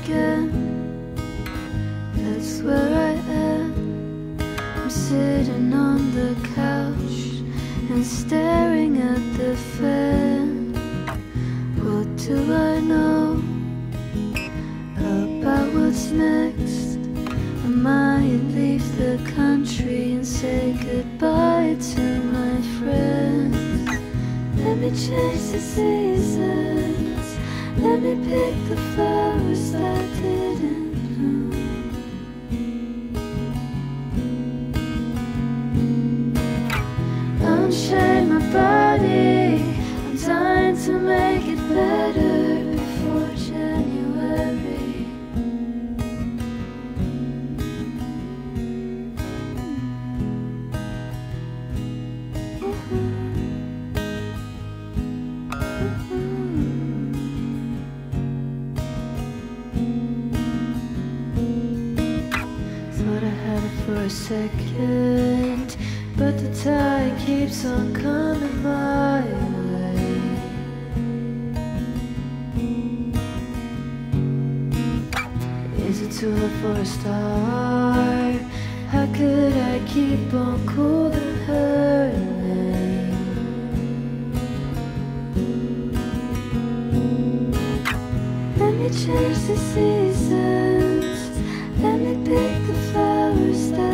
again. That's where I am. I'm sitting on the couch and staring at the fan. What do I know about what's next? I might leave the country and say goodbye to my friends. Let me change the seasons. Let me pick the flowers that didn't bloom. Unchain my body. I'm dying to make it better before January. Thought I had it for a second, but the tide keeps on coming my way. Is it too late for a star? How could I keep on cooling her name? Let me change the seasons. Let me pick the flowers that